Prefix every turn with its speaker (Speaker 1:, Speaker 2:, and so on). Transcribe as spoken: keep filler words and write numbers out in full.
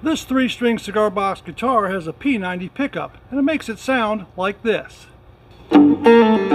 Speaker 1: This three-string cigar box guitar has a P ninety pickup, and it makes it sound like this.